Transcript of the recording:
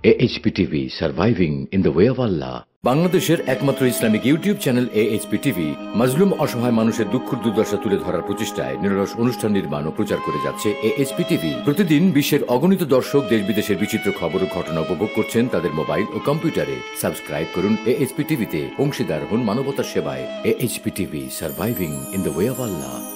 AHP TV, surviving in the way of Allah. বাংলাদেশের একমাত্র Islamic YouTube channel AHP TV মাজলুম অসহায় মানুষের দুঃখ দুর্দশা তুলে ধরার প্রচেষ্টায় নিরলস অনুষ্ঠান নির্মাণ ও প্রচার করে যাচ্ছে AHP TV। প্রতিদিন বিশ্বের অগণিত দর্শক দেশ বিদেশের বিচিত্র খবর ও ঘটনা উপভোগ করছেন তাদের মোবাইল ও কম্পিউটারে। সাবস্ক্রাইব করুন AHP TV তে, অংশীদার হন মানবতার সেবায়। AHP TV, surviving in the way of Allah.